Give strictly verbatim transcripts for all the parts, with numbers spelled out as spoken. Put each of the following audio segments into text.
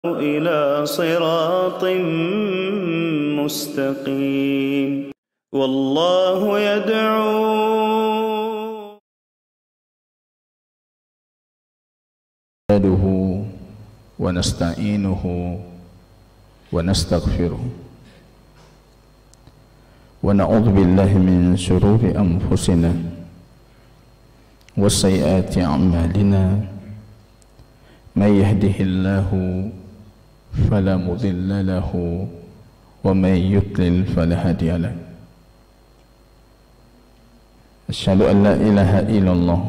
إلى صراط مستقيم والله يدعو نحمده ونستعينه ونستغفره ونعوذ بالله من شرور أنفسنا وسيئات أعمالنا من يهده الله فلا مضل له ومن يضلل فلا هادي له أشهد أن لا إله إلا الله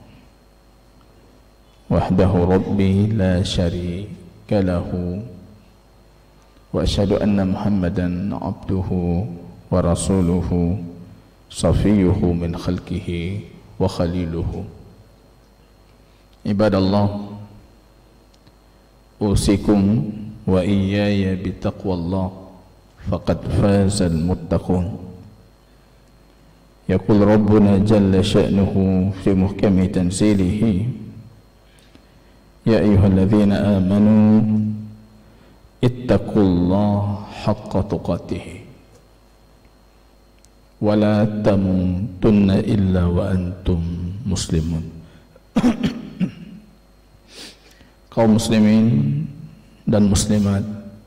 وحده ربي لا شريك له وأشهد أن محمدا عبده ورسوله صفيه من خلقه وخليله عباد الله أوصيكم وإياي بتقوى الله فقد فاز المتقون يقول ربنا جل شأنه في محكم تنزيله يا أيها الذين آمنوا اتقوا الله حق تقاته ولا تموتن إلا وأنتم مسلمون. Kaum muslimin dan muslimat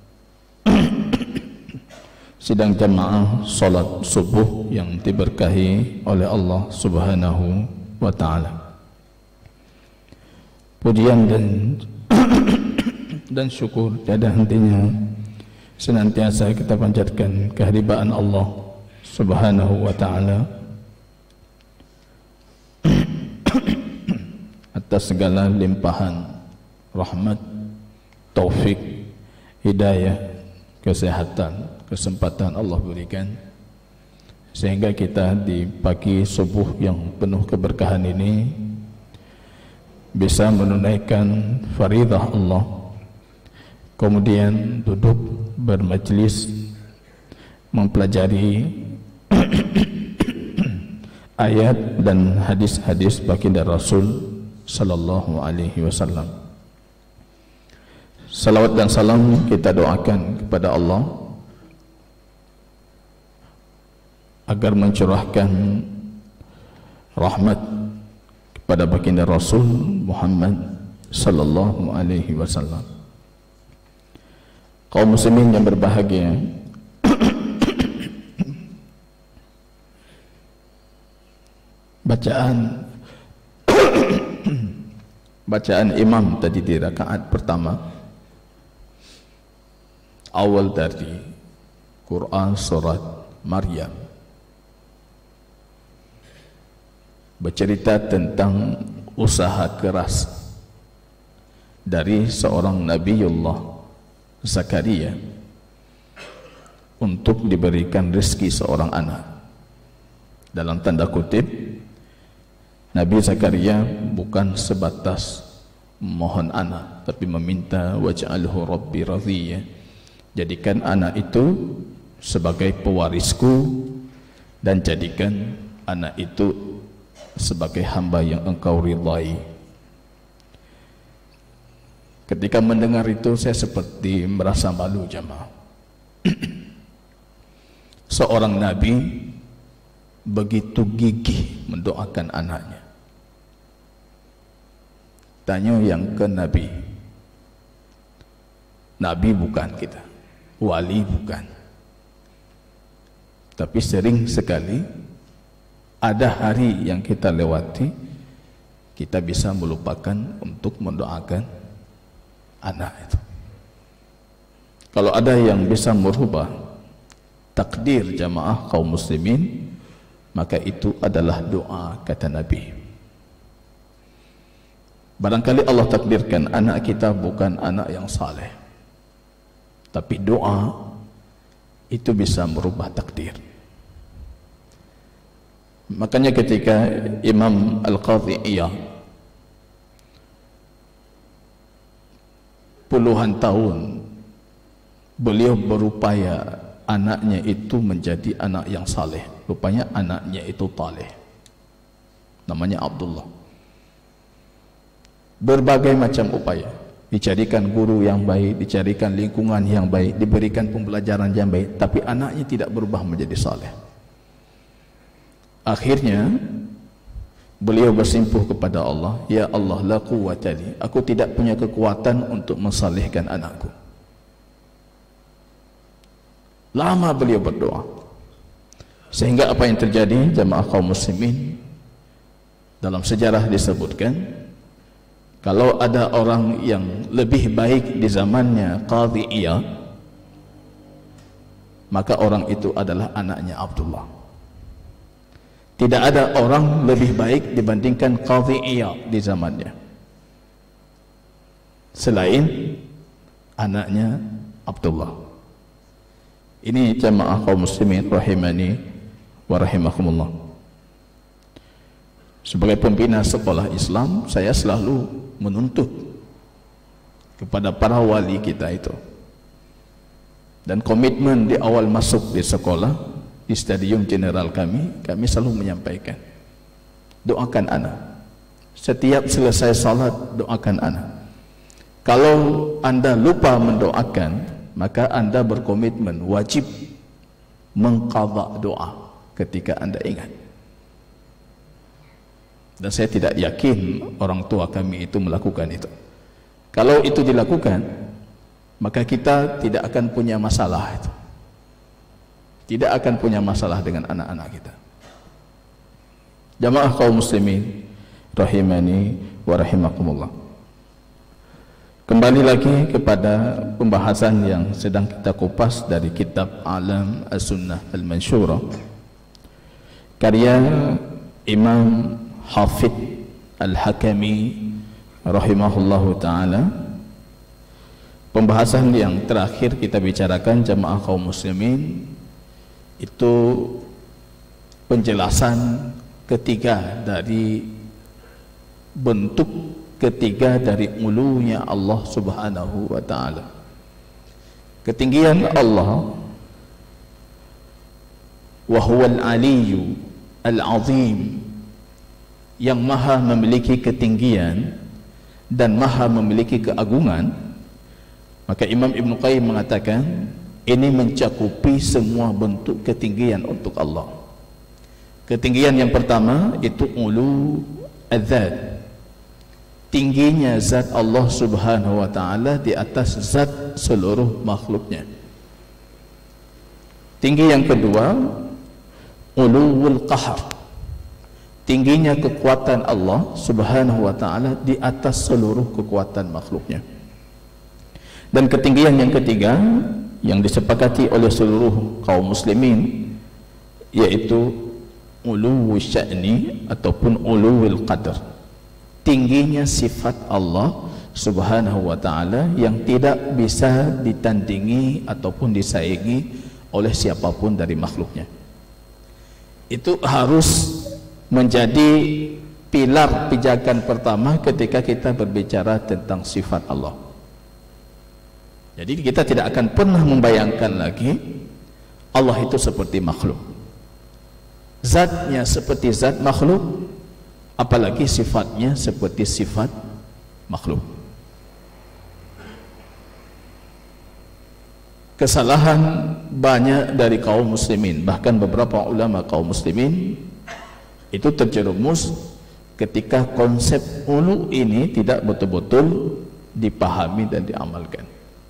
sidang jamaah salat subuh yang diberkahi oleh Allah Subhanahu wa taala. Pujian dan dan syukur tiada hentinya senantiasa kita panjatkan kehadiran Allah Subhanahu wa taala atas segala limpahan rahmat, taufik, hidayah, kesehatan, kesempatan Allah berikan sehingga kita di pagi subuh yang penuh keberkahan ini bisa menunaikan faridah Allah, kemudian duduk bermajlis mempelajari ayat dan hadis-hadis baginda Rasul sallallahu alaihi wasallam. Salawat dan salam kita doakan kepada Allah agar mencurahkan rahmat kepada baginda Rasul Muhammad sallallahu alaihi wasallam. Kaum muslimin yang berbahagia, bacaan bacaan imam tadi di rakaat pertama awal dari Quran surat Maryam bercerita tentang usaha keras dari seorang Nabiullah Zakaria untuk diberikan rezeki seorang anak. Dalam tanda kutip, Nabi Zakaria bukan sebatas mohon anak, tapi meminta waj'alhu rabbi radhiya, jadikan anak itu sebagai pewarisku dan jadikan anak itu sebagai hamba yang engkau ridhai. Ketika mendengar itu saya seperti merasa malu jamaah. Seorang nabi begitu gigih mendoakan anaknya. Tanya yang ke nabi. Nabi bukan kita, wali bukan. Tapi sering sekali ada hari yang kita lewati, kita bisa melupakan untuk mendoakan anak itu. Kalau ada yang bisa merubah takdir jamaah kaum muslimin, maka itu adalah doa, kata Nabi. Barangkali Allah takdirkan anak kita bukan anak yang saleh, tapi doa itu bisa merubah takdir. Makanya ketika Imam Al-Qadhi Iyad puluhan tahun beliau berupaya anaknya itu menjadi anak yang saleh. Rupanya anaknya itu taleh, namanya Abdullah. Berbagai macam upaya dicarikan guru yang baik, dicarikan lingkungan yang baik, diberikan pembelajaran yang baik, tapi anaknya tidak berubah menjadi saleh. Akhirnya beliau bersimpuh kepada Allah, ya Allah, la quwwata li, aku tidak punya kekuatan untuk mensalihkan anakku. Lama beliau berdoa, sehingga apa yang terjadi jamaah kaum muslimin, dalam sejarah disebutkan, kalau ada orang yang lebih baik di zamannya Qadhi Iyad, maka orang itu adalah anaknya Abdullah. Tidak ada orang lebih baik dibandingkan Qadhi Iyad di zamannya selain anaknya Abdullah. Ini jamaah kaum muslimin rahimani wa rahimakumullah. Sebagai pembina sekolah Islam, saya selalu menuntut kepada para wali kita itu, dan komitmen di awal masuk di sekolah, di stadium general kami, kami selalu menyampaikan, doakan anak. Setiap selesai salat, doakan anak. Kalau anda lupa mendoakan, maka anda berkomitmen wajib mengqadha doa ketika anda ingat. Dan saya tidak yakin orang tua kami itu melakukan itu. Kalau itu dilakukan, maka kita tidak akan punya masalah itu. Tidak akan punya masalah dengan anak-anak kita. Jamaah kaum muslimin rahimani wa rahimakumullah. Kembali lagi kepada pembahasan yang sedang kita kupas dari kitab Alam As-Sunnah Al-Mansyurah, karya Imam Hafidh Al-Hakami rahimahullahu ta'ala. Pembahasan yang terakhir kita bicarakan jamaah kaum muslimin itu penjelasan ketiga dari bentuk ketiga dari ulunya Allah subhanahu wa ta'ala. Ketinggian Allah, wa huwal aliyyu al-azim, yang maha memiliki ketinggian dan maha memiliki keagungan. Maka Imam Ibn Qayyim mengatakan ini mencakupi semua bentuk ketinggian untuk Allah. Ketinggian yang pertama itu ulu adzat, tingginya zat Allah subhanahu wa ta'ala di atas zat seluruh makhluknya. Tinggi yang kedua uluwul qahar, tingginya kekuatan Allah subhanahu wa ta'ala di atas seluruh kekuatan makhluknya. Dan ketinggian yang ketiga yang disepakati oleh seluruh kaum muslimin yaitu uluwul sya'ni ataupun uluwul qadar, tingginya sifat Allah subhanahu wa ta'ala yang tidak bisa ditandingi ataupun disaingi oleh siapapun dari makhluknya. Itu harus menjadi pilar pijakan pertama ketika kita berbicara tentang sifat Allah. Jadi kita tidak akan pernah membayangkan lagi Allah itu seperti makhluk, zatnya seperti zat makhluk, apalagi sifatnya seperti sifat makhluk. Kesalahan banyak dari kaum muslimin, bahkan beberapa ulama kaum muslimin itu terjerumus ketika konsep ulu ini tidak betul-betul dipahami dan diamalkan.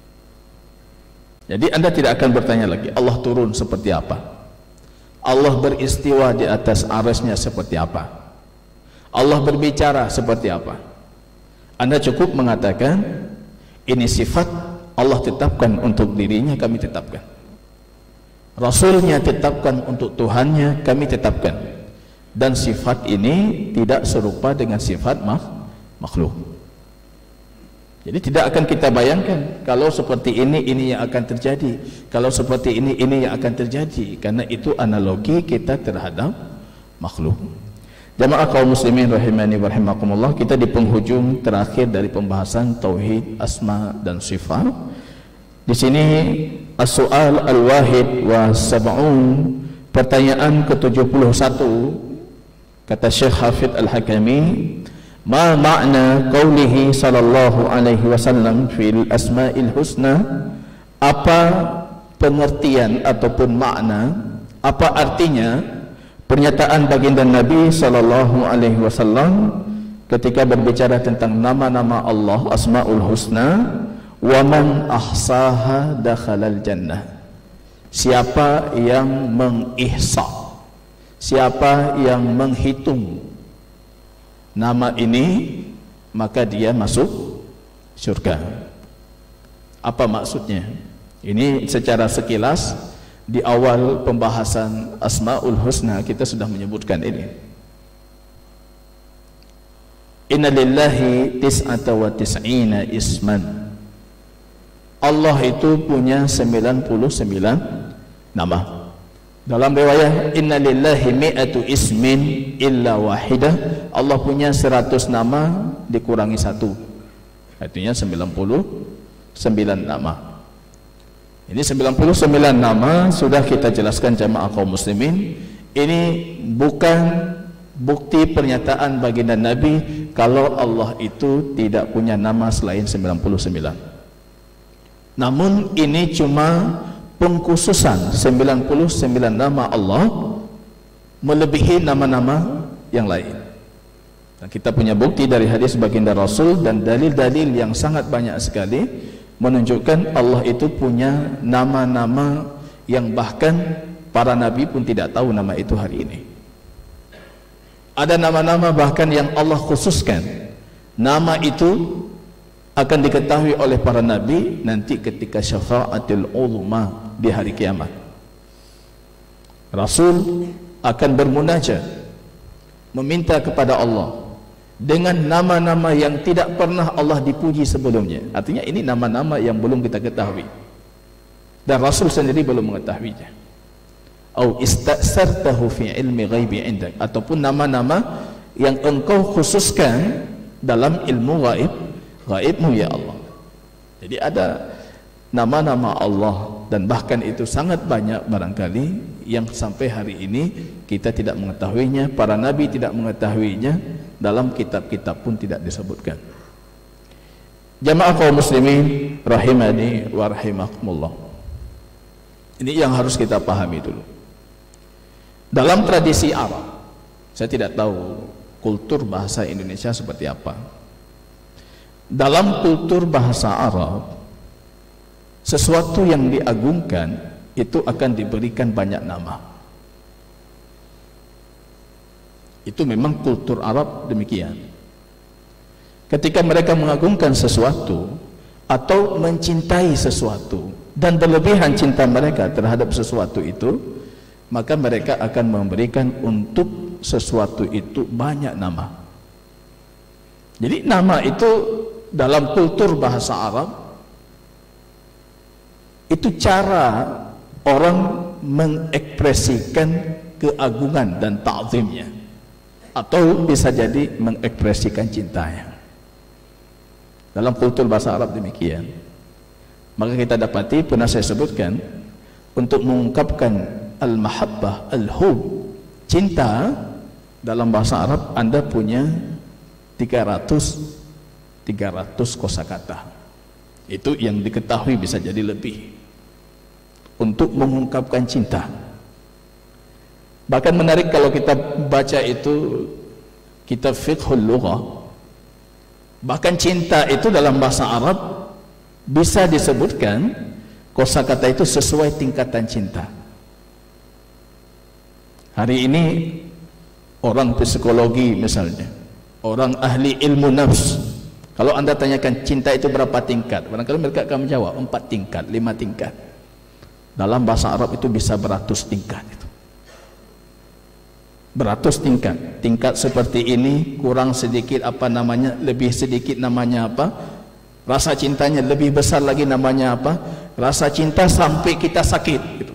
Jadi anda tidak akan bertanya lagi Allah turun seperti apa, Allah beristiwa di atas arasnya seperti apa, Allah berbicara seperti apa. Anda cukup mengatakan ini sifat Allah tetapkan untuk dirinya, kami tetapkan. Rasulnya tetapkan untuk Tuhannya, kami tetapkan. Dan sifat ini tidak serupa dengan sifat makhluk. Jadi tidak akan kita bayangkan kalau seperti ini, ini yang akan terjadi. Kalau seperti ini, ini yang akan terjadi. Karena itu analogi kita terhadap makhluk. Jamaah kaum muslimin rahimani wa rahimakumullah, kita di penghujung terakhir dari pembahasan tauhid asma dan sifat. Di sini as-su'al al-wahid wa sab'un, pertanyaan ke tujuh puluh satu, kata Syekh Hafidh Al-Hakami, Ma makna qawlihi sallallahu alaihi wasallam fil asma'il husna? Apa pengertian ataupun makna, apa artinya pernyataan baginda Nabi sallallahu alaihi wasallam ketika berbicara tentang nama-nama Allah Asmaul Husna? Wa man ahsaha dakhalal jannah. Siapa yang mengihsa, siapa yang menghitung nama ini, maka dia masuk surga. Apa maksudnya? Ini secara sekilas di awal pembahasan Asmaul Husna kita sudah menyebutkan ini. Inna lillahi tis'ata wa tis'ina isman. Allah itu punya sembilan puluh sembilan nama. Dalam riwayat inna lillahi mi'atu ismin illa wahidah. Allah punya seratus nama dikurangi satu, artinya sembilan puluh sembilan nama. Ini sembilan puluh sembilan nama sudah kita jelaskan jamaah kaum muslimin. Ini bukan bukti pernyataan baginda Nabi kalau Allah itu tidak punya nama selain sembilan puluh sembilan. Namun ini cuma pengkhususan sembilan puluh sembilan nama Allah melebihi nama-nama yang lain. Dan kita punya bukti dari hadis baginda Rasul dan dalil-dalil yang sangat banyak sekali menunjukkan Allah itu punya nama-nama yang bahkan para nabi pun tidak tahu nama itu hari ini. Ada nama-nama bahkan yang Allah khususkan, nama itu akan diketahui oleh para nabi nanti ketika syafa'atul uzma di hari kiamat. Rasul akan bermunajat meminta kepada Allah dengan nama-nama yang tidak pernah Allah dipuji sebelumnya. Artinya ini nama-nama yang belum kita ketahui dan Rasul sendiri belum mengetahuinya. Au istasartahu fi ilmi ghaibi indak, ataupun nama-nama yang engkau khususkan dalam ilmu gaib gaibmu ya Allah. Jadi ada nama-nama Allah dan bahkan itu sangat banyak barangkali yang sampai hari ini kita tidak mengetahuinya, para nabi tidak mengetahuinya, dalam kitab-kitab pun tidak disebutkan. Jamaah kaum muslimin rahimani wa rahimakumullah. Ini yang harus kita pahami dulu. Dalam tradisi Arab, saya tidak tahu kultur bahasa Indonesia seperti apa. Dalam kultur bahasa Arab, sesuatu yang diagungkan itu akan diberikan banyak nama. Itu memang kultur Arab demikian. Ketika mereka mengagungkan sesuatu atau mencintai sesuatu dan berlebihan cinta mereka terhadap sesuatu itu, maka mereka akan memberikan untuk sesuatu itu banyak nama. Jadi nama itu dalam kultur bahasa Arab itu cara orang mengekspresikan keagungan dan ta'zimnya, atau bisa jadi mengekspresikan cintanya. Dalam kultur bahasa Arab demikian. Maka kita dapati, pernah saya sebutkan, untuk mengungkapkan al-mahabbah, al-hub, cinta, dalam bahasa Arab Anda punya tiga ratus kosakata. Itu yang diketahui, bisa jadi lebih, untuk mengungkapkan cinta. Bahkan menarik kalau kita baca itu kitab fiqhul lughah, bahkan cinta itu dalam bahasa Arab bisa disebutkan kosakata itu sesuai tingkatan cinta. Hari ini orang psikologi misalnya, orang ahli ilmu nafs, kalau Anda tanyakan cinta itu berapa tingkat, barangkali mereka akan menjawab empat tingkat, lima tingkat. Dalam bahasa Arab itu bisa beratus tingkat itu. Beratus tingkat. Tingkat seperti ini kurang sedikit apa namanya, lebih sedikit namanya apa? Rasa cintanya lebih besar lagi namanya apa? Rasa cinta sampai kita sakit gitu.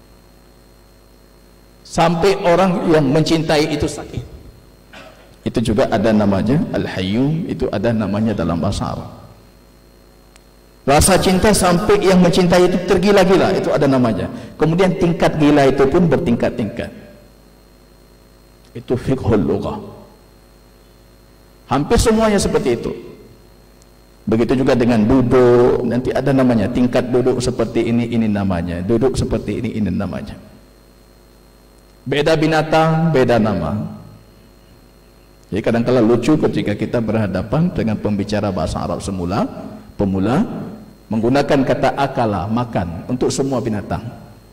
Sampai orang yang mencintai itu sakit. Itu juga ada namanya Al-Hayyum, itu ada namanya dalam bahasa Arab. Rasa cinta sampai yang mencintai itu tergila-gila, itu ada namanya. Kemudian tingkat gila itu pun bertingkat-tingkat. Itu fiqhul lughah. Hampir semuanya seperti itu. Begitu juga dengan duduk, nanti ada namanya, tingkat duduk seperti ini, ini namanya, duduk seperti ini, ini namanya. Beda binatang, beda nama. Jadi kadang-kadang lucu ketika kita berhadapan dengan pembicara bahasa Arab semula, pemula, menggunakan kata akala, makan, untuk semua binatang.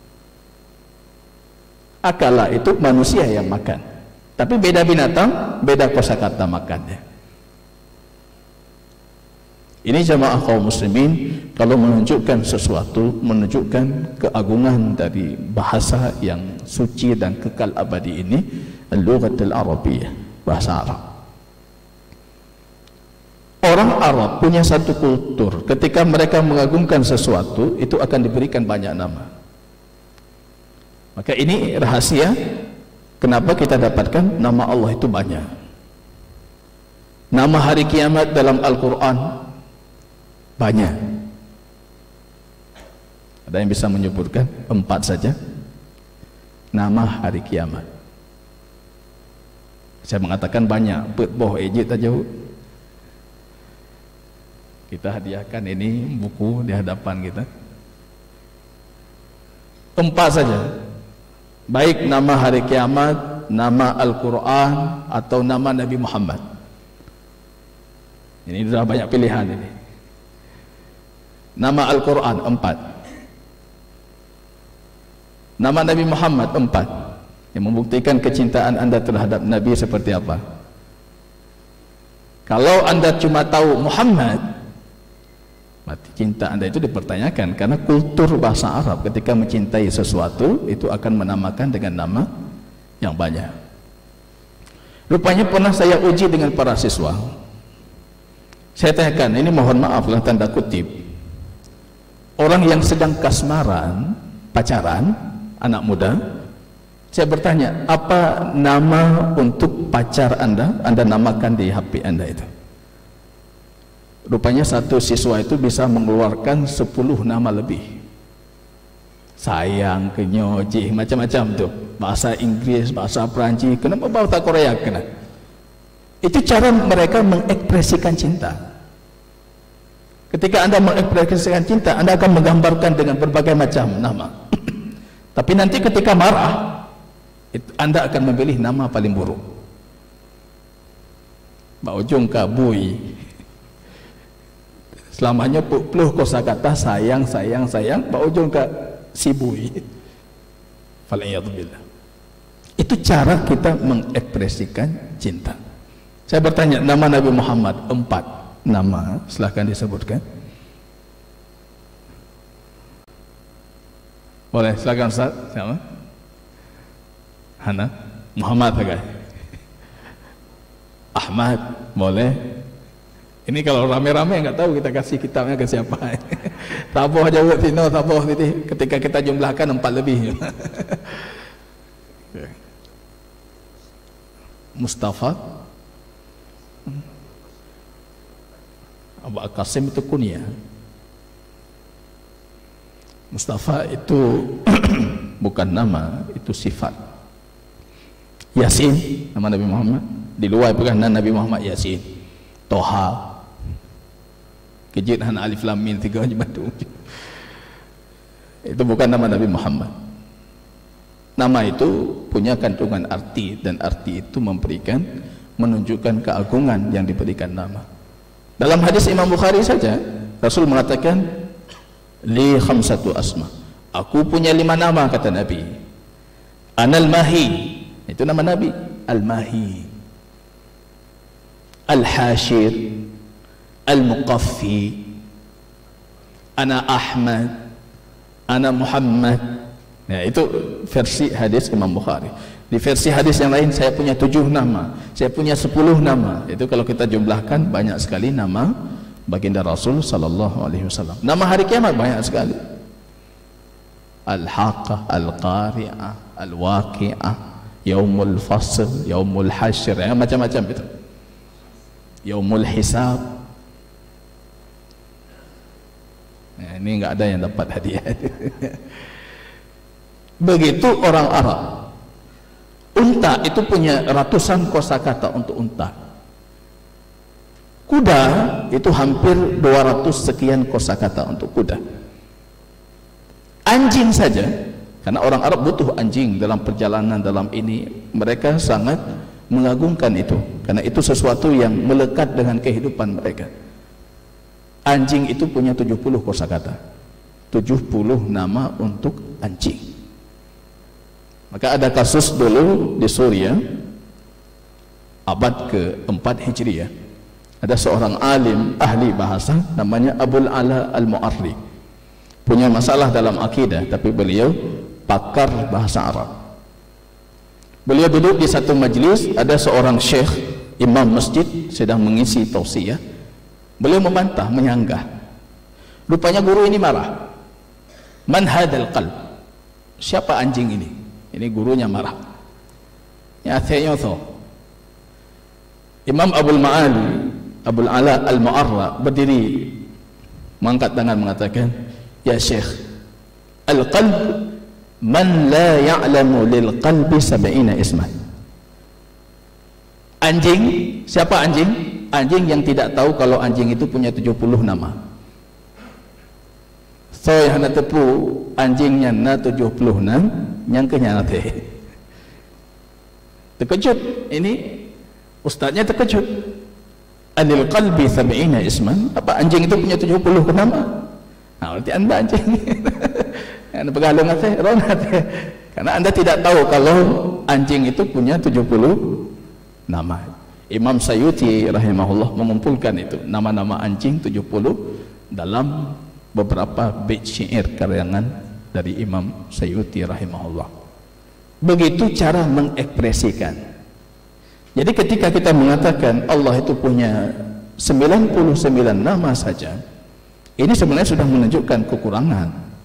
Akala itu manusia yang makan, tapi beda binatang, beda kosakata makannya. Ini jamaah kaum muslimin, kalau menunjukkan sesuatu, menunjukkan keagungan dari bahasa yang suci dan kekal abadi ini, al-lughatul arabiyyah, bahasa Arab. Orang Arab punya satu kultur, ketika mereka mengagungkan sesuatu, itu akan diberikan banyak nama. Maka ini rahasia kenapa kita dapatkan nama Allah itu banyak. Nama hari kiamat dalam Al-Quran banyak. Ada yang bisa menyebutkan empat saja nama hari kiamat. Saya mengatakan banyak, pet boh ejit aja. Kita hadiahkan ini buku di hadapan kita. Empat saja. Baik nama hari kiamat, nama Al-Quran, atau nama Nabi Muhammad. Ini sudah banyak pilihan ini. Nama Al-Quran empat, nama Nabi Muhammad empat, yang membuktikan kecintaan anda terhadap Nabi seperti apa. Kalau anda cuma tahu Muhammad, mati cinta anda itu dipertanyakan, karena kultur bahasa Arab ketika mencintai sesuatu itu akan menamakan dengan nama yang banyak. Rupanya pernah saya uji dengan para siswa. Saya tanyakan, ini mohon maaf lah tanda kutip, orang yang sedang kasmaran, pacaran, anak muda, saya bertanya, apa nama untuk pacar anda, anda namakan di H P anda itu? Rupanya satu siswa itu bisa mengeluarkan sepuluh nama lebih. Sayang, kenyoji, macam-macam tuh. Bahasa Inggris, bahasa Perancis, kenapa bahasa Korea kena? Itu cara mereka mengekspresikan cinta. Ketika anda mengekspresikan cinta, anda akan menggambarkan dengan berbagai macam nama. Tapi nanti ketika marah, anda akan memilih nama paling buruk. Mbak Ujung kabui. Selamanya puluh kosakata sayang, sayang, sayang. Mbak Ujung ke sibui. Falayadzubillah. Itu cara kita mengekspresikan cinta. Saya bertanya, nama Nabi Muhammad empat. Nama, silahkan disebutkan. Boleh, silahkan Ustaz. Siapa? Hana? Muhammad agak. Ahmad, boleh. Ini kalau rame-rame nggak tahu kita kasih kitabnya ke siapa. Taboh aja buat Tino, taboh ini. Ketika kita jumlahkan empat lebih. Mustafa. Abu Qasim itu kunyah. Mustafa itu bukan nama, itu sifat. Yasin, nama Nabi Muhammad. Di luar bukan Nabi Muhammad Yasin. Toha. Kejit han alif lam mim tiga batu. Itu bukan nama Nabi Muhammad. Nama itu punya kandungan arti, dan arti itu memberikan, menunjukkan keagungan yang diberikan nama. Dalam hadis Imam Bukhari saja, Rasul mengatakan, li khamsatu asma. Aku punya lima nama, kata Nabi. Anal Mahi, itu nama Nabi. Al-Mahi, Al-Hashir, Al-Muqaffi, Ana Ahmad, Ana Muhammad. Nah, itu versi hadis Imam Bukhari. Di versi hadis yang lain, saya punya tujuh nama, saya punya sepuluh nama. Itu kalau kita jumlahkan banyak sekali nama baginda Rasul sallallahu alaihi wasallam. Nama hari kiamat banyak sekali. Al-Haqqah, Al-Qari'ah, Al-Waqi'ah, Yaumul Fasl, Yaumul Hashr, ya, macam-macam itu. Yaumul Hisab. Nah, ini enggak ada yang dapat hadiah. Begitu orang Arab. Unta itu punya ratusan kosakata untuk unta. Kuda itu hampir dua ratus sekian kosakata untuk kuda. Anjing saja, karena orang Arab butuh anjing dalam perjalanan, dalam ini mereka sangat mengagungkan itu, karena itu sesuatu yang melekat dengan kehidupan mereka. Anjing itu punya tujuh puluh kosakata, tujuh puluh nama untuk anjing. Maka ada kasus dulu di Suriah abad keempat Hijriah, ada seorang alim ahli bahasa namanya Abul Ala Al-Mu'arri, punya masalah dalam akidah, tapi beliau pakar bahasa Arab. Beliau duduk di satu majlis, ada seorang syekh imam masjid sedang mengisi tausiah. Beliau membantah, menyanggah. Rupanya guru ini marah. Man hadal qalb? Siapa anjing ini? Ini gurunya marah. Ya thayyatho. Imam Abul Ma'ali Abul Ala Al-Mu'arra berdiri, mengangkat tangan mengatakan, ya syekh, al-qalb man la ya'lamu lil qalbi sab'ina isman. Anjing, siapa anjing? Anjing yang tidak tahu kalau anjing itu punya tujuh puluh nama. So yang nak tepu anjingnya na tujuh puluh enam, nyangkanya nanti. Terkejut ini ustaznya, terkejut. Anil qalbi sab'ina isman, apa anjing itu punya tujuh puluh nama? Nah, berarti anda anjing. Anda pegalung nate, ronate. Karena anda tidak tahu kalau anjing itu punya tujuh puluh nama. Imam Sayyuti rahimahullah mengumpulkan itu nama-nama anjing tujuh puluh dalam beberapa bait syair karangan dari Imam Sayyuti rahimahullah. Begitu cara mengekspresikan. Jadi ketika kita mengatakan Allah itu punya sembilan puluh sembilan nama saja, ini sebenarnya sudah menunjukkan kekurangan.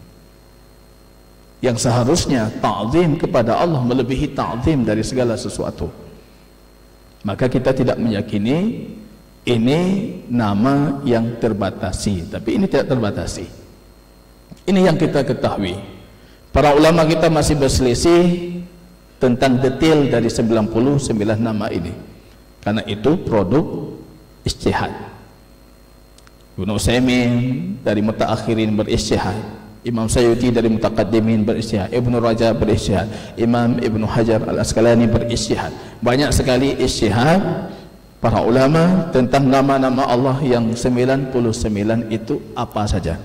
Yang seharusnya ta'zim kepada Allah melebihi ta'zim dari segala sesuatu. Maka kita tidak meyakini ini nama yang terbatasi, tapi ini tidak terbatasi. Ini yang kita ketahui. Para ulama kita masih berselisih tentang detail dari sembilan puluh sembilan nama ini, karena itu produk ijtihad. Ibnu Utsaimin dari mutaakhirin berijtihad, Imam Sayyuti dari mutaqaddimin berijtihad, Ibnu Rajab berijtihad, Imam Ibnu Hajar Al-Asqalani berijtihad. Banyak sekali ijtihad para ulama tentang nama-nama Allah yang sembilan puluh sembilan itu apa saja.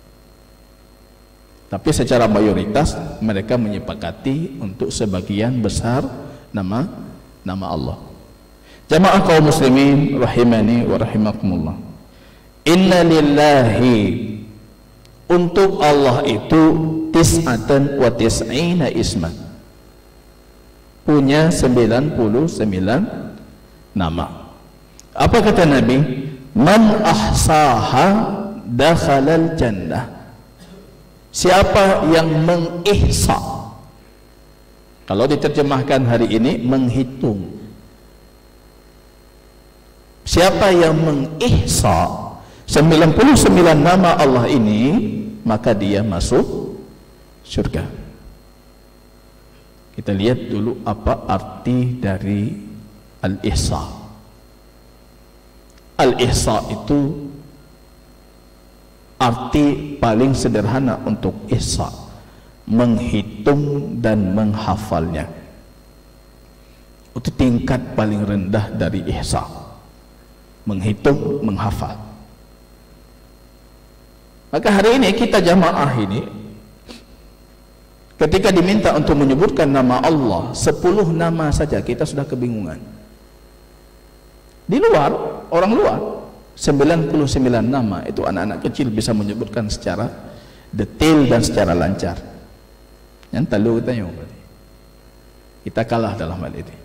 Tapi secara mayoritas mereka menyepakati untuk sebagian besar nama nama Allah. Jamaah kaum muslimin rahimani wa rahimakumullah. Inna lillahi, untuk Allah itu tis'atan wa tis'ina isman, punya sembilan puluh sembilan nama. Apa kata Nabi? Man ahsaha dakhalal jannah. Siapa yang mengihsa, kalau diterjemahkan hari ini menghitung, siapa yang mengihsa sembilan puluh sembilan nama Allah ini, maka dia masuk surga. Kita lihat dulu apa arti dari al-ihsa. Al-ihsa itu arti paling sederhana untuk ihsa, menghitung dan menghafalnya. Itu tingkat paling rendah dari ihsa, menghitung, menghafal. Maka hari ini kita jamaah ini, ketika diminta untuk menyebutkan nama Allah sepuluh nama saja, kita sudah kebingungan. Di luar, orang luar, sembilan puluh sembilan nama itu anak-anak kecil bisa menyebutkan secara detail dan secara lancar. Yang tahu kita yang berarti kita kalah dalam hal ini.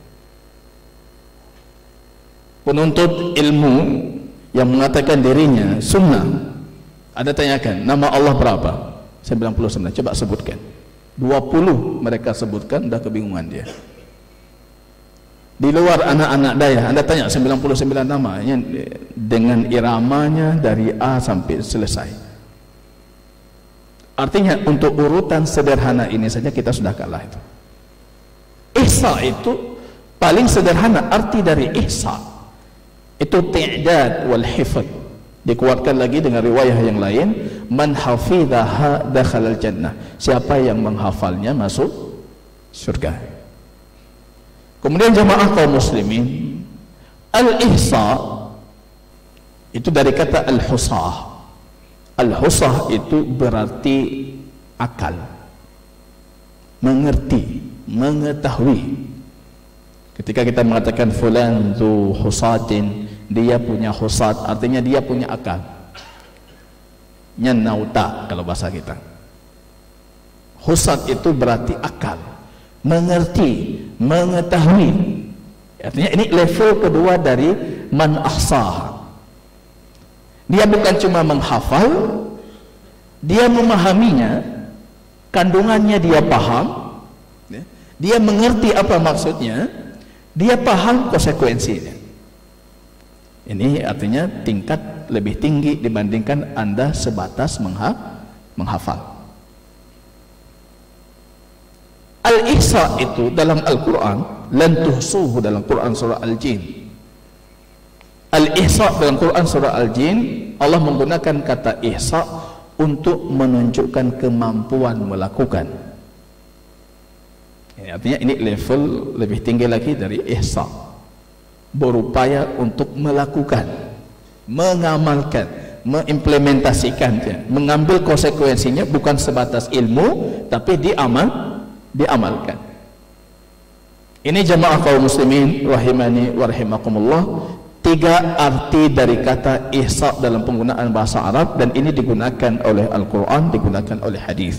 Penuntut ilmu yang mengatakan dirinya sunnah, ada tanyakan nama Allah berapa? sembilan puluh sembilan, coba sebutkan. Dua puluh mereka sebutkan, dah kebingungan dia. Di luar anak-anak daya, anda tanya sembilan puluh sembilan namanya dengan iramanya dari A sampai selesai. Artinya untuk urutan sederhana ini saja kita sudah kalah itu. Ihsa itu paling sederhana, arti dari ihsa Itu ti'dad wal hifd. Dikuatkan lagi dengan riwayah yang lain, man hafidhaha dakhalal jannah. Siapa yang menghafalnya masuk surga. Kemudian jamaah kaum muslimin, al-ihsa itu dari kata al-husah. Al-husah itu berarti akal, mengerti, mengetahui. Ketika kita mengatakan fulan zu husatin, dia punya husat, artinya dia punya akal. Nyanauta kalau bahasa kita. Husat itu berarti akal, mengerti, mengetahui. Artinya ini level kedua dari man ahsah. Dia bukan cuma menghafal, dia memahaminya, kandungannya dia paham, dia mengerti apa maksudnya, dia paham konsekuensinya. Ini artinya tingkat lebih tinggi dibandingkan Anda sebatas mengha menghafal. Al-ihsa itu dalam Al-Quran, lan tuhsuhu dalam Quran surah Al-Jin. Al-ihsa dalam Quran surah Al-Jin, Allah menggunakan kata ihsa untuk menunjukkan kemampuan melakukan. Ini artinya ini level lebih tinggi lagi dari ihsa. Berupaya untuk melakukan, mengamalkan, mengimplementasikannya, mengambil konsekuensinya, bukan sebatas ilmu tapi diamal, diamalkan. Ini jamaah kaum muslimin rahimani wa rahimakumullah, tiga arti dari kata ihsa dalam penggunaan bahasa Arab, dan ini digunakan oleh Al-Quran, digunakan oleh hadis.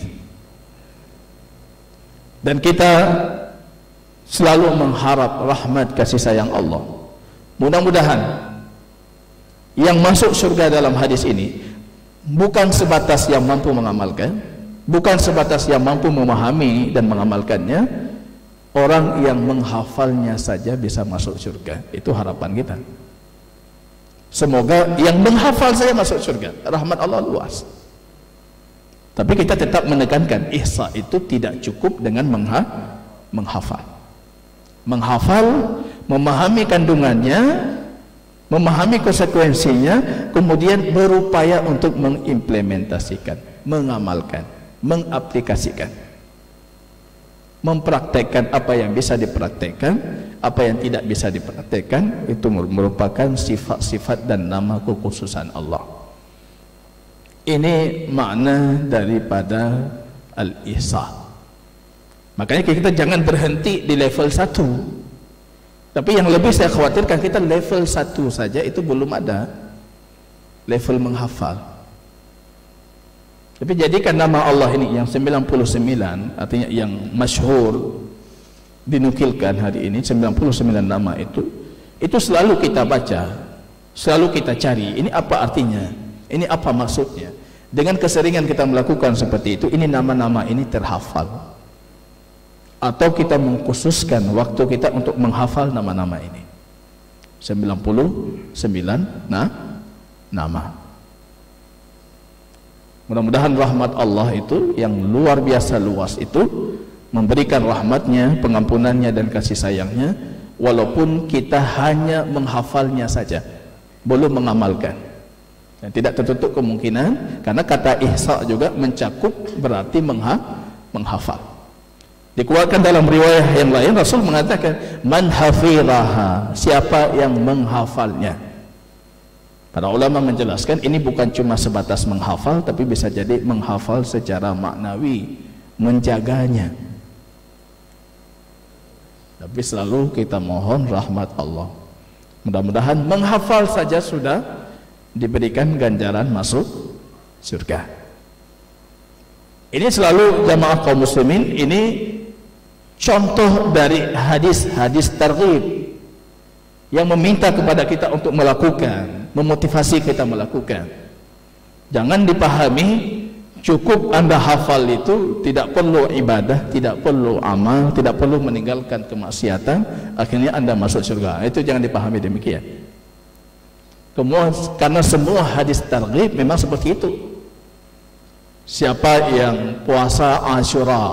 Dan kita selalu mengharap rahmat kasih sayang Allah. Mudah-mudahan yang masuk surga dalam hadis ini bukan sebatas yang mampu mengamalkan, bukan sebatas yang mampu memahami dan mengamalkannya. Orang yang menghafalnya saja bisa masuk surga. Itu harapan kita. Semoga yang menghafal saya masuk surga. Rahmat Allah luas. Tapi kita tetap menekankan ihsa itu tidak cukup dengan mengha menghafal. Menghafal, memahami kandungannya, memahami konsekuensinya, kemudian berupaya untuk mengimplementasikan, mengamalkan, mengaplikasikan, mempraktekkan apa yang bisa dipraktekkan, apa yang tidak bisa dipraktekkan. Itu merupakan sifat-sifat dan nama kekhususan Allah. Ini makna daripada al-ihsa. Makanya kita jangan berhenti di level satu. Tapi yang lebih saya khawatirkan, kita level satu saja itu belum ada level menghafal. Tapi jadikan nama Allah ini yang sembilan puluh sembilan, artinya yang masyhur dinukilkan hari ini, sembilan puluh sembilan nama itu, itu selalu kita baca, selalu kita cari, ini apa artinya, ini apa maksudnya. Dengan keseringan kita melakukan seperti itu, ini nama-nama ini terhafal. Atau kita mengkhususkan waktu kita untuk menghafal nama-nama ini. sembilan puluh sembilan nah, nama. Mudah-mudahan rahmat Allah itu yang luar biasa luas itu memberikan rahmatnya, pengampunannya dan kasih sayangnya, walaupun kita hanya menghafalnya saja, belum mengamalkan. Dan tidak tertutup kemungkinan, karena kata ihsa juga mencakup berarti mengha menghafal. Dikuatkan dalam riwayah yang lain, Rasul mengatakan man hafidhaha, siapa yang menghafalnya. Para ulama menjelaskan ini bukan cuma sebatas menghafal, tapi bisa jadi menghafal secara maknawi, menjaganya. Tapi selalu kita mohon rahmat Allah. Mudah-mudahan menghafal saja sudah diberikan ganjaran masuk surga. Ini selalu jamaah kaum muslimin, ini contoh dari hadis-hadis targhib yang meminta kepada kita untuk melakukan, memotivasi kita melakukan. Jangan dipahami cukup Anda hafal itu tidak perlu ibadah, tidak perlu amal, tidak perlu meninggalkan kemaksiatan, akhirnya Anda masuk surga. Itu jangan dipahami demikian. Semua, karena semua hadis targhib memang seperti itu. Siapa yang puasa Asyura,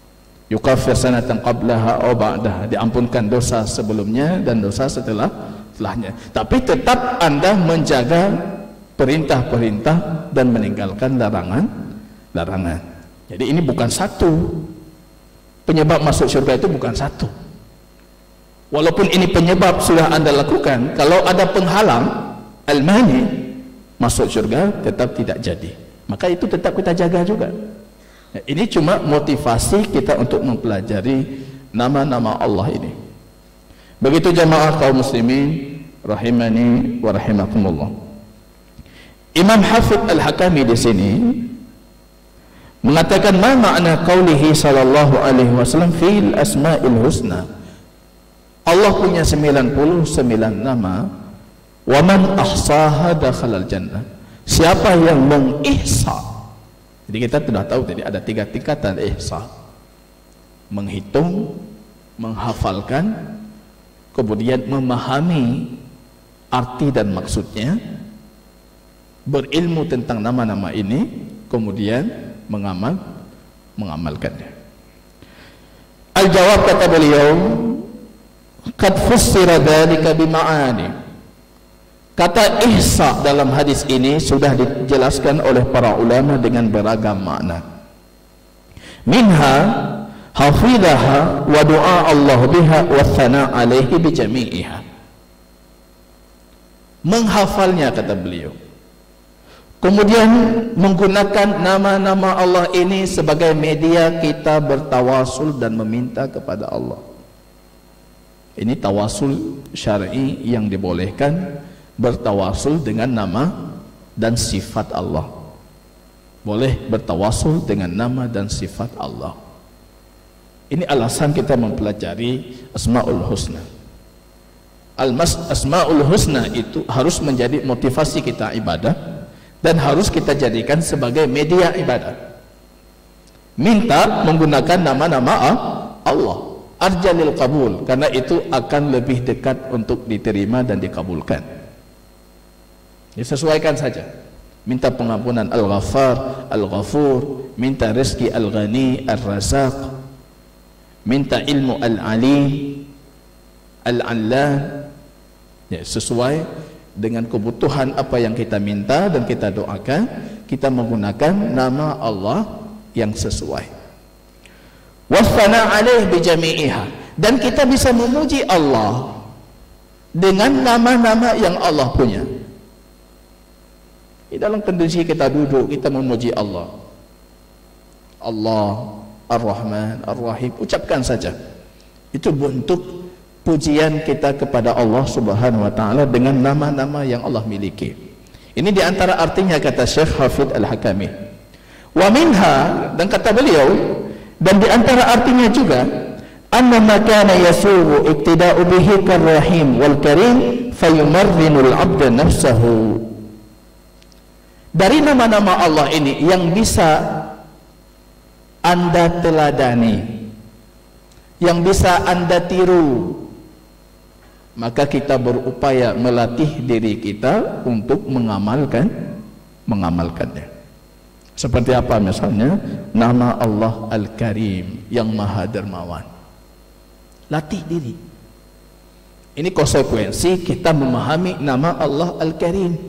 yukaffir sanatan qablaha aw ba'daha, diampunkan dosa sebelumnya dan dosa setelah setelahnya. Tapi tetap Anda menjaga perintah-perintah dan meninggalkan larangan-larangan. Jadi ini bukan satu. Penyebab masuk surga itu bukan satu. Walaupun ini penyebab sudah Anda lakukan, kalau ada penghalang, al-mani, masuk surga tetap tidak jadi. Maka itu tetap kita jaga juga. Ini cuma motivasi kita untuk mempelajari nama-nama Allah ini. Begitu jamaah kaum muslimin rahimani wa rahimakumullah. Imam Hafidh Al-Hakami di sini mengatakan ma makna qaulihi sallallahu alaihi wasallam fil asma'il husna. Allah punya sembilan puluh sembilan nama. Wa man ahsaha dakhalal jannah. Siapa yang mengihsa. Jadi kita sudah tahu tadi ada tiga tingkatan ihsa. Menghitung, menghafalkan, kemudian memahami arti dan maksudnya, berilmu tentang nama-nama ini, kemudian mengamal mengamalkannya. Al-jawab kata beliau, qad fussira dzalika bima'ani. Kata ihsa dalam hadis ini sudah dijelaskan oleh para ulama dengan beragam makna. Minha hafizaha wa du'a Allah biha wa thana alaihi bi jami'iha. Menghafalnya kata beliau, kemudian menggunakan nama-nama Allah ini sebagai media kita bertawasul dan meminta kepada Allah. Ini tawasul syar'i yang dibolehkan, bertawasul dengan nama dan sifat Allah. Boleh bertawasul dengan nama dan sifat Allah. Ini alasan kita mempelajari Asmaul Husna. Al-mas Asmaul Husna itu harus menjadi motivasi kita ibadah dan harus kita jadikan sebagai media ibadah. Minta menggunakan nama-nama Allah, arjalil qabul, karena itu akan lebih dekat untuk diterima dan dikabulkan. Disesuaikan saja. Minta pengampunan Al-Ghaffar, Al-Ghafur, minta rezeki Al-Ghani, Ar-Razaq, minta ilmu Al-Alim, Al-Allan. Ya, sesuai dengan kebutuhan apa yang kita minta dan kita doakan, kita menggunakan nama Allah yang sesuai. Wasana alaih bijami'iha, dan kita bisa memuji Allah dengan nama-nama yang Allah punya. Di dalam kondisi kita duduk, kita memuji Allah. Allah Ar-Rahman Ar-Rahim, ucapkan saja. Itu bentuk pujian kita kepada Allah Subhanahu wa taala dengan nama-nama yang Allah miliki. Ini diantara artinya kata Syekh Hafidh Al-Hakami. Wa minha, dan kata beliau, dan diantara artinya juga, anna ma kana yasuru iktida'u bihi karrahim wal karim fayumarrinul abda nafsahu. Dari nama-nama Allah ini yang bisa Anda teladani, yang bisa Anda tiru, maka kita berupaya melatih diri kita untuk mengamalkan mengamalkannya. Seperti apa misalnya nama Allah Al-Karim, yang Maha Dermawan. Latih diri. Ini konsekuensi kita memahami nama Allah Al-Karim.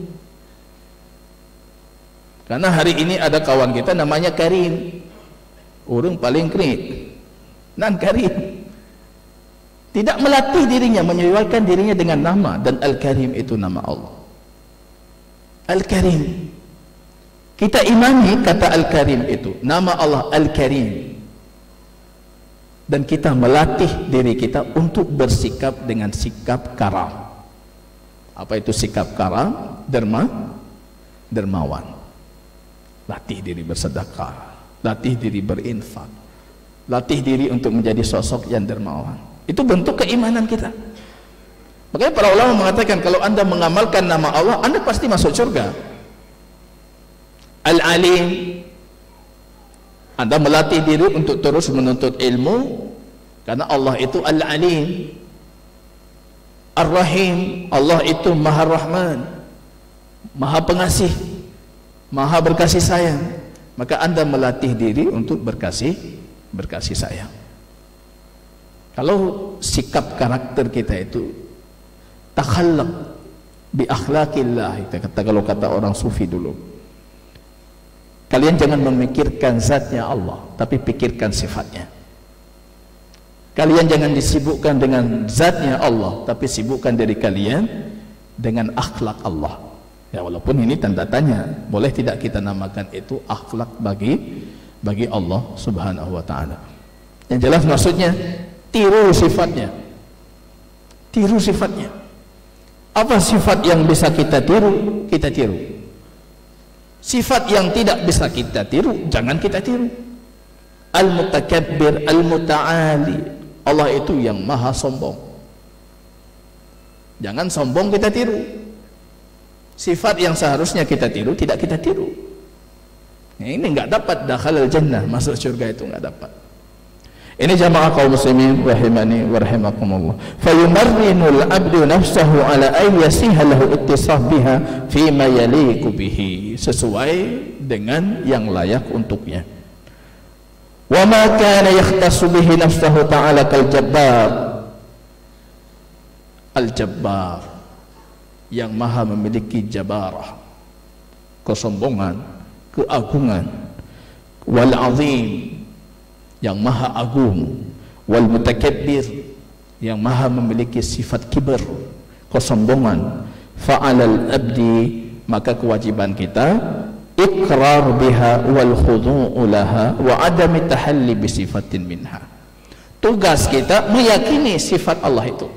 Karena hari ini ada kawan kita namanya Karim, orang paling kredit, nan Karim. Tidak melatih dirinya, menyesuaikan dirinya dengan nama, dan Al-Karim itu nama Allah. Al-Karim, kita imani kata Al-Karim itu nama Allah Al-Karim, dan kita melatih diri kita untuk bersikap dengan sikap karam. Apa itu sikap karam? Derma, dermawan. Latih diri bersedekah, latih diri berinfak, latih diri untuk menjadi sosok yang dermawan. Itu bentuk keimanan kita. Makanya para ulama mengatakan kalau Anda mengamalkan nama Allah, Anda pasti masuk surga. Al-Alim, Anda melatih diri untuk terus menuntut ilmu, karena Allah itu Al-Alim. Ar-Rahim, Allah itu Maha Rahman, Maha Pengasih, Maha berkasih sayang. Maka Anda melatih diri untuk berkasih berkasih sayang. Kalau sikap karakter kita itu takhallaq bi akhlaqillah. Kita kata, kalau kata orang sufi dulu, kalian jangan memikirkan zatnya Allah, tapi pikirkan sifatnya. Kalian jangan disibukkan dengan zatnya Allah, tapi sibukkan diri kalian dengan akhlak Allah. Ya, walaupun ini tanda tanya, boleh tidak kita namakan itu akhlak bagi bagi Allah Subhanahu wa taala. Yang jelas maksudnya tiru sifatnya. Tiru sifatnya. Apa sifat yang bisa kita tiru? Kita tiru. Sifat yang tidak bisa kita tiru, jangan kita tiru. Al-Mutakabbir, Al-Muta'ali. Allah itu yang maha sombong. Jangan sombong kita tiru. Sifat yang seharusnya kita tiru, tidak kita tiru. Nah, ini enggak dapat dakhalal jannah, masuk surga itu enggak dapat. Ini jamaah kaum muslimin rahimani wa rahimakumullah. Fayumarrinul abdu nafsahu ala ay yasiha lahu ittisaf biha fi ma yaliqu bihi, sesuai dengan yang layak untuknya. Wa ma kana yakhtassu bihi nafsahu ta'ala kal jabbar. Al-Jabbar, yang maha memiliki jabarah, kesombongan, keagungan. Wal azim, yang maha agung. Wal mutakabbir, yang maha memiliki sifat kibir, kesombongan. Fa'alal abdi, maka kewajiban kita iqrar biha wal khudu'u laha wa adami tahalli bi sifatin minha. Tugas kita meyakini sifat Allah itu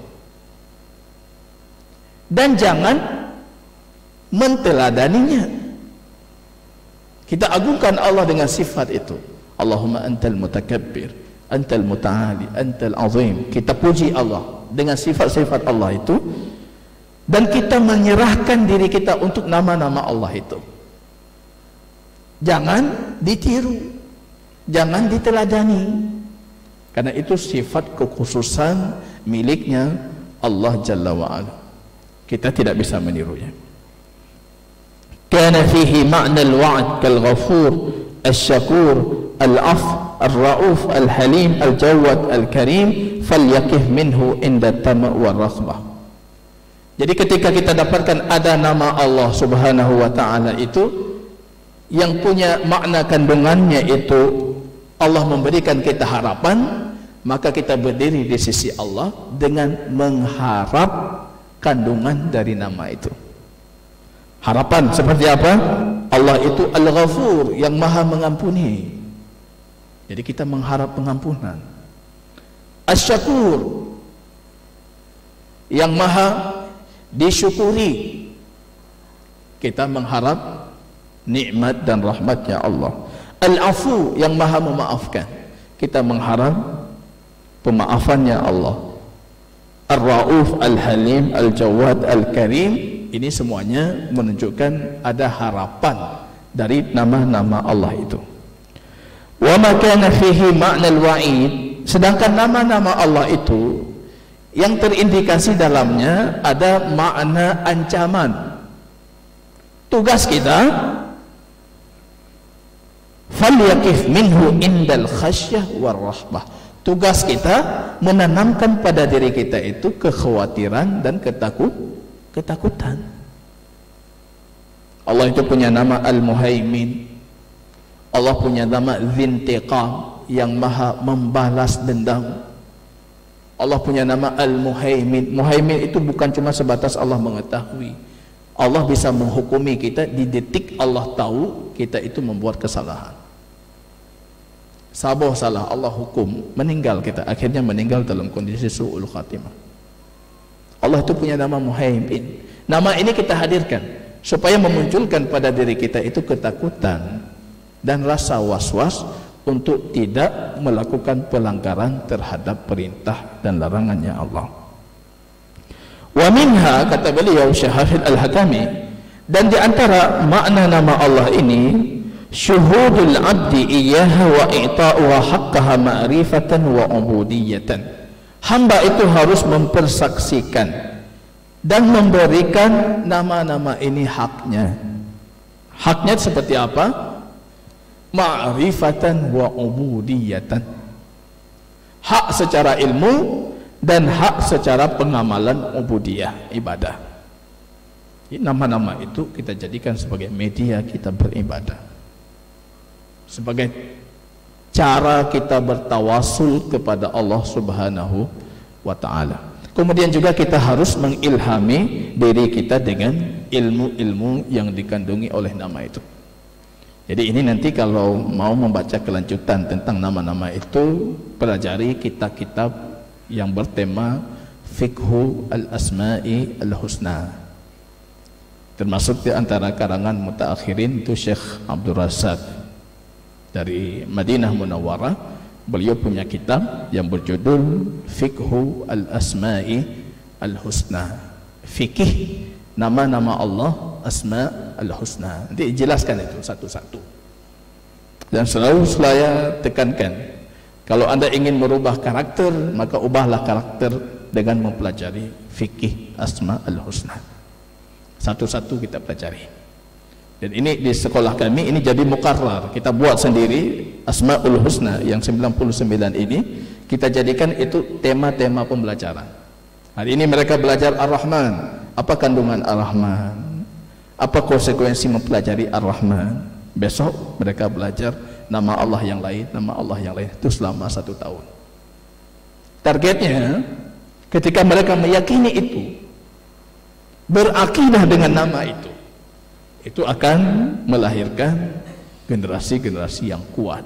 dan jangan menteladaninya. Kita agungkan Allah dengan sifat itu. Allahumma antal mutakabbir, antal muta'ali, antal azim. Kita puji Allah dengan sifat-sifat Allah itu, dan kita menyerahkan diri kita untuk nama-nama Allah itu. Jangan ditiru, jangan diteladani, karena itu sifat kekhususan miliknya Allah Jalla wa'ala. Kita tidak bisa menirunya. Kana fihi ma'na al-wa'd kal-ghafur, al-syakur, al-af, al-ra'uf, al-halim, al-jawad, al-karim, falyakif minhu inda tama' wal-raghbah. Jadi ketika kita dapatkan ada nama Allah Subhanahu wa ta'ala itu yang punya makna kandungannya itu Allah memberikan kita harapan, maka kita berdiri di sisi Allah dengan mengharap kandungan dari nama itu. Harapan seperti apa? Allah itu Al-Ghafur, yang maha mengampuni. Jadi kita mengharap pengampunan. Asy-Syakur, yang maha disyukuri. Kita mengharap nikmat dan rahmatnya Allah. Al-Afu, yang maha memaafkan. Kita mengharap pemaafannya Allah. Ar-Ra'uf, Al-Halim, Al-Jawad, Al-Karim. Ini semuanya menunjukkan ada harapan dari nama-nama Allah itu. Wa ma kana fihi ma'na al-wa'id, sedangkan nama-nama Allah itu yang terindikasi dalamnya ada makna ancaman. Tugas kita falyakif minhu indal khasyah war rahbah. Tugas kita menanamkan pada diri kita itu kekhawatiran dan ketakut ketakutan. Allah itu punya nama Al-Muhaimin. Allah punya nama Dzintiqam, yang maha membalas dendam. Allah punya nama Al-Muhaimin. Muhaimin itu bukan cuma sebatas Allah mengetahui. Allah bisa menghukumi kita di detik Allah tahu kita itu membuat kesalahan. Saboh salah, Allah hukum, meninggal kita, akhirnya meninggal dalam kondisi su'ul khatimah. Allah itu punya nama Muhaimin. Nama ini kita hadirkan supaya memunculkan pada diri kita itu ketakutan dan rasa was-was untuk tidak melakukan pelanggaran terhadap perintah dan larangannya Allah. Wa minha, kata beliau Syekh Hafidz Al-Hakami, dan di antara makna nama Allah ini syuhudul abdi iyyaha wa i'ta'uha haqqaha ma'rifatan wa ubudiyatan. Hamba itu harus mempersaksikan dan memberikan nama-nama ini haknya. Haknya seperti apa? Ma'rifatan wa ubudiyatan. Hak secara ilmu dan hak secara pengamalan ubudiyah, ibadah. Nama-nama itu kita jadikan sebagai media kita beribadah, sebagai cara kita bertawasul kepada Allah Subhanahu wa ta'ala. Kemudian juga kita harus mengilhami diri kita dengan ilmu-ilmu yang dikandungi oleh nama itu. Jadi ini nanti kalau mau membaca kelanjutan tentang nama-nama itu, pelajari kitab-kitab yang bertema Fiqhu al-Asma'i al-Husna. Termasuk di antara karangan mutaakhirin itu Syekh Abdul Razak dari Madinah Munawwarah. Beliau punya kitab yang berjudul Fiqhu al-Asma'i al-Husna. Fikih nama-nama Allah Asma al-Husna. Nanti jelaskan itu satu-satu. Dan selalu saya tekankan, kalau Anda ingin merubah karakter, maka ubahlah karakter dengan mempelajari fikih Asma al-Husna. Satu-satu kita pelajari. Dan ini di sekolah kami ini jadi mukarrar. Kita buat sendiri Asmaul Husna yang sembilan puluh sembilan ini, kita jadikan itu tema-tema pembelajaran. Hari ini mereka belajar Ar-Rahman. Apa kandungan Ar-Rahman? Apa konsekuensi mempelajari Ar-Rahman? Besok mereka belajar nama Allah yang lain, nama Allah yang lain. Itu selama satu tahun. Targetnya ketika mereka meyakini itu, berakidah dengan nama itu, itu akan melahirkan generasi-generasi yang kuat.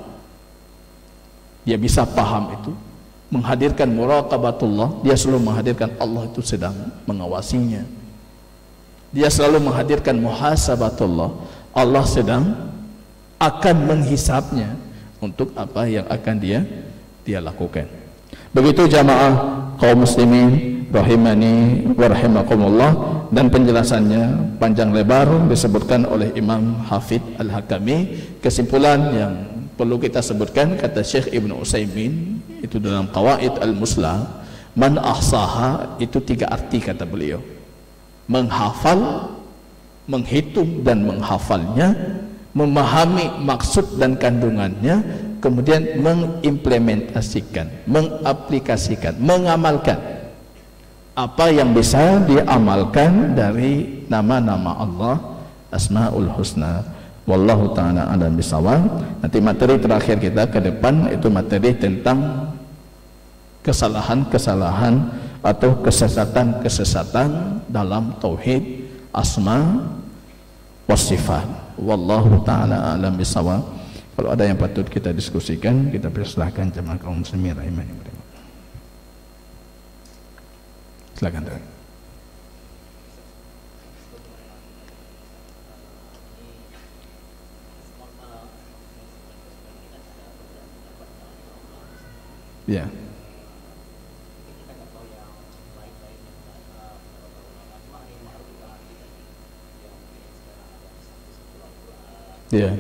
Dia bisa paham itu, menghadirkan muraqabatullah. Dia selalu menghadirkan Allah itu sedang mengawasinya. Dia selalu menghadirkan muhasabatullah, Allah sedang akan menghisapnya untuk apa yang akan dia dia lakukan. Begitu jamaah kaum muslimin rahimani wa rahimakumullah. Dan penjelasannya panjang lebar disebutkan oleh Imam Hafidh Al-Hakami. Kesimpulan yang perlu kita sebutkan, kata Syekh Ibnu Utsaimin itu dalam Qawaid Al-Muslah, man ahsaha, itu tiga arti kata beliau: menghafal, menghitung dan menghafalnya, memahami maksud dan kandungannya, kemudian mengimplementasikan, mengaplikasikan, mengamalkan apa yang bisa diamalkan dari nama-nama Allah Asmaul Husna. Wallahu ta'ala alam bisawab. Nanti materi terakhir kita ke depan itu materi tentang kesalahan-kesalahan atau kesesatan-kesesatan dalam tauhid asma wa sifat. Wallahu ta'ala alam bisawab. Kalau ada yang patut kita diskusikan, kita persilahkan jemaah kaum muslimin rahimani. Silakan. Ya. Ya.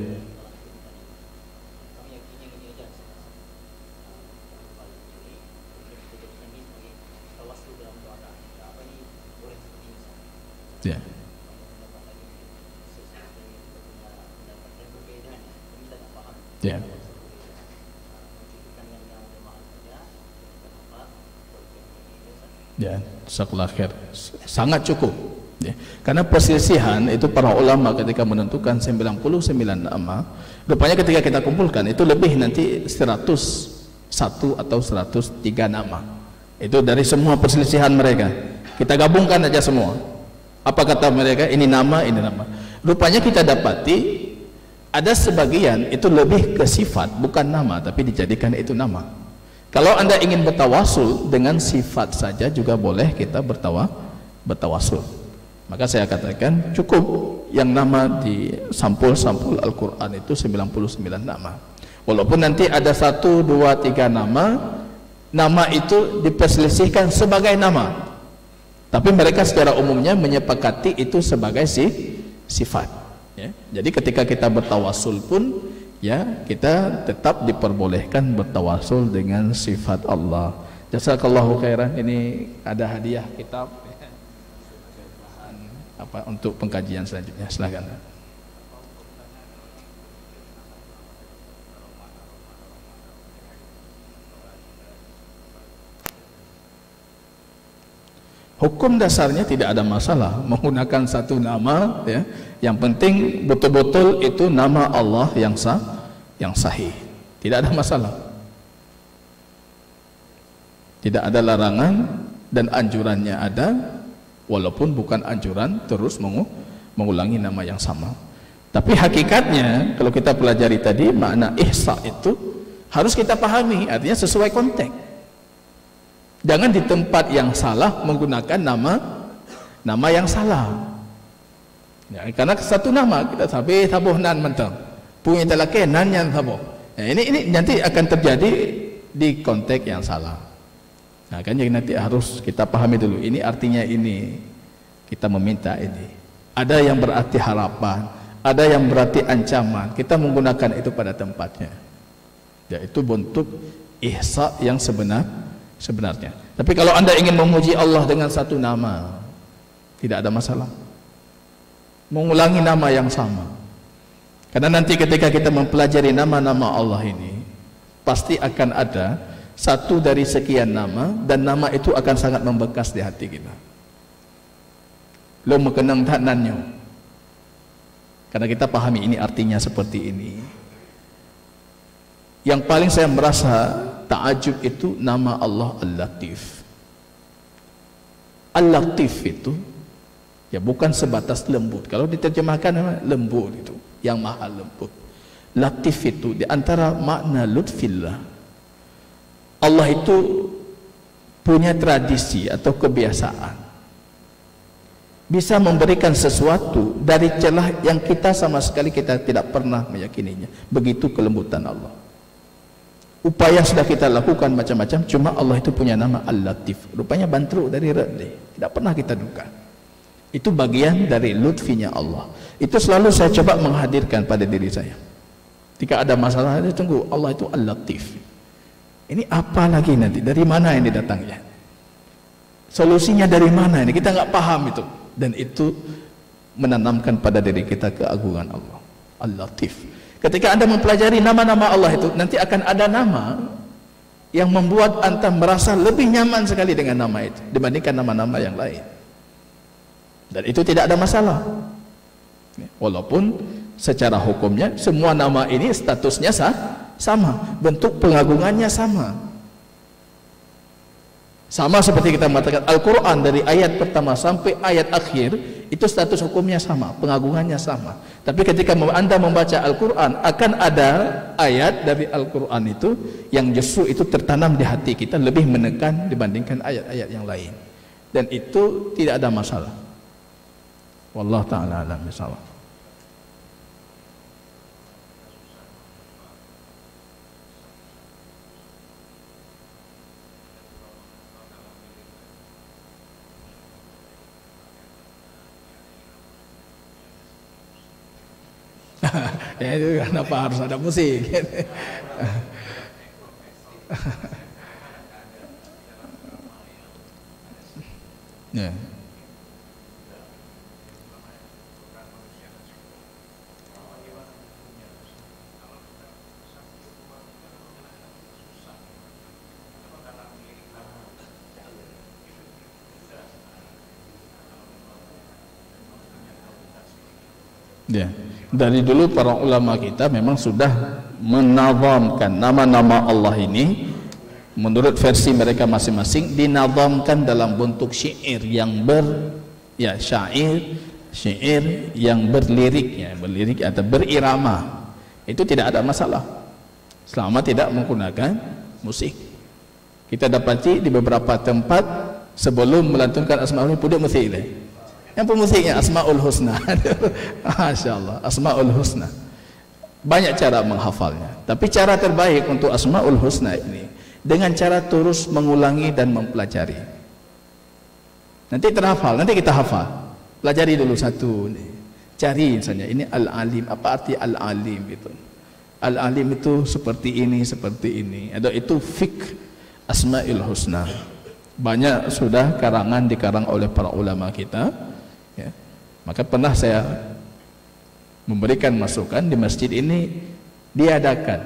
Ya. Ya. Ya, jazakallahu khair. Sangat cukup. Ya. Karena perselisihan itu para ulama ketika menentukan sembilan puluh sembilan nama, rupanya ketika kita kumpulkan itu lebih nanti seratus satu atau seratus tiga nama. Itu dari semua perselisihan mereka. Kita gabungkan aja semua. Apa kata mereka? Ini nama, ini nama. Rupanya kita dapati ada sebagian itu lebih ke sifat, bukan nama, tapi dijadikan itu nama. Kalau Anda ingin bertawasul dengan sifat saja juga boleh kita bertawa, bertawasul. Maka saya katakan cukup yang nama di sampul-sampul Al-Quran itu sembilan puluh sembilan nama. Walaupun nanti ada satu, dua, tiga nama, nama itu diperselisihkan sebagai nama. Tapi mereka secara umumnya menyepakati itu sebagai si, sifat. Ya. Jadi ketika kita bertawasul pun, ya kita tetap diperbolehkan bertawasul dengan sifat Allah. Jazakallahu khairan. Ini ada hadiah kitab apa untuk pengkajian selanjutnya. Silakan. Hukum dasarnya tidak ada masalah menggunakan satu nama, ya. Yang penting betul-betul itu nama Allah yang sah, yang sahih. Tidak ada masalah. Tidak ada larangan dan anjurannya ada, walaupun bukan anjuran terus mengu mengulangi nama yang sama. Tapi hakikatnya kalau kita pelajari tadi makna ihsa itu harus kita pahami, artinya sesuai konteks. Jangan di tempat yang salah menggunakan nama nama yang salah. Ya, karena satu nama kita sabi tabuh nan mentang. Punya telake nan yang tabuh. Ya, ini ini nanti akan terjadi di konteks yang salah. Nah, kan jadi nanti harus kita pahami dulu. Ini artinya ini. Kita meminta ini. Ada yang berarti harapan, ada yang berarti ancaman. Kita menggunakan itu pada tempatnya. Yaitu bentuk ihsa yang sebenar sebenarnya. Tapi kalau Anda ingin memuji Allah dengan satu nama, tidak ada masalah. Mengulangi nama yang sama. Karena nanti ketika kita mempelajari nama-nama Allah ini, pasti akan ada satu dari sekian nama, dan nama itu akan sangat membekas di hati kita. Lo mengenang tak nanyo. Karena kita pahami ini artinya seperti ini. Yang paling saya merasa ta'ajub itu nama Allah Al-Latif. Al-Latif itu ya bukan sebatas lembut. Kalau diterjemahkan lembut itu, yang maha lembut. Latif itu di antara makna lutfillah. Allah itu punya tradisi atau kebiasaan bisa memberikan sesuatu dari celah yang kita sama sekali kita tidak pernah meyakininya. Begitu kelembutan Allah. Upaya sudah kita lakukan macam-macam, cuma Allah itu punya nama Al-Latif. Rupanya bantru dari redli, tidak pernah kita duga. Itu bagian dari lutfinya Allah. Itu selalu saya coba menghadirkan pada diri saya. Jika ada masalah, saya tunggu, Allah itu Al-Latif. Ini apa lagi nanti? Dari mana ini datangnya? Solusinya dari mana ini? Kita nggak paham itu. Dan itu menanamkan pada diri kita keagungan Allah. Al-Latif. Ketika Anda mempelajari nama-nama Allah itu, nanti akan ada nama yang membuat Anda merasa lebih nyaman sekali dengan nama itu dibandingkan nama-nama yang lain. Dan itu tidak ada masalah. Walaupun secara hukumnya semua nama ini statusnya sah, sama, bentuk pengagungannya sama. Sama seperti kita mengatakan Al-Quran dari ayat pertama sampai ayat akhir, itu status hukumnya sama, pengagungannya sama. Tapi ketika Anda membaca Al-Quran, akan ada ayat dari Al-Quran itu yang justru itu tertanam di hati kita, lebih menekan dibandingkan ayat-ayat yang lain. Dan itu tidak ada masalah. Wallahu ta'ala a'lam bishawab. Ya itu kenapa harus ada musik? Ya. Ya. Dari dulu para ulama kita memang sudah menazamkan nama-nama Allah ini menurut versi mereka masing-masing, dinazamkan dalam bentuk syair yang ber ya syair syair yang berlirik, ya berlirik atau berirama. Itu tidak ada masalah selama tidak menggunakan musik. Kita dapati di beberapa tempat sebelum melantunkan Asmaul Husna musik ini. Yang pemusiknya Asmaul Husna. Masya Allah, Asmaul Husna. Banyak cara menghafalnya. Tapi cara terbaik untuk Asmaul Husna ini dengan cara terus mengulangi dan mempelajari. Nanti terhafal, nanti kita hafal. Pelajari dulu satu. Cari misalnya ini Al-Alim. Apa arti Al-Alim itu? Al-Alim itu seperti ini, seperti ini. Ada itu fiqh Asmaul Husna. Banyak sudah karangan dikarang oleh para ulama kita. Ya. Maka pernah saya memberikan masukan di masjid ini diadakan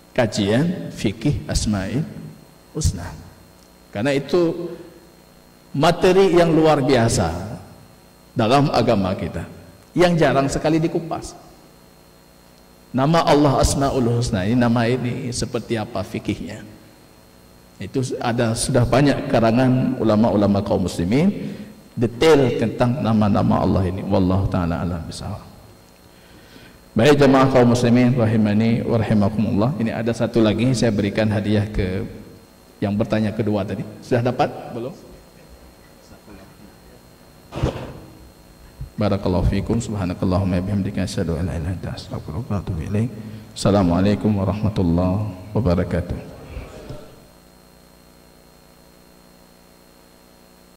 kajian fikih Asmaul Husna, karena itu materi yang luar biasa dalam agama kita yang jarang sekali dikupas. Nama Allah Asmaul Husna ini, nama ini seperti apa fikihnya? Itu ada sudah banyak karangan ulama-ulama kaum muslimin detail tentang nama-nama Allah ini. Wallahu taala alam bisawab. Baik jemaah kaum muslimin rahimani wa rahimakumullah. Ini ada satu lagi saya berikan hadiah ke yang bertanya kedua tadi. Sudah dapat belum? Barakallahu fikum, subhanakallahumma bihamdika asyhadu an la ilaha illa anta astaghfiruka wa atubu ilaik. Assalamualaikum warahmatullahi wabarakatuh.